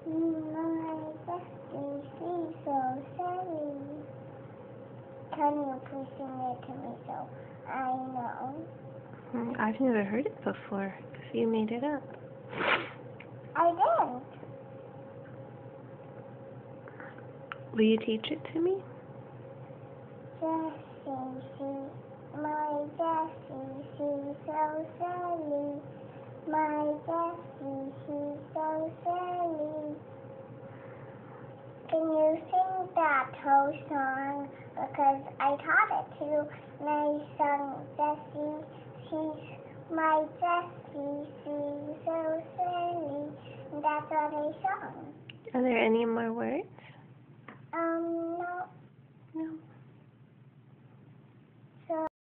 My Jessie, she's so silly. Can you please sing it to me so I know? I've never heard it before, because you made it up. I didn't. Will you teach it to me? My Jessie, she's so silly. My Jessie, she's so silly. Can you sing that whole song? Because I taught it to you, and I sung Jessie, my Jessie, she's so silly. And that's what I sung. Are there any more words? No. No.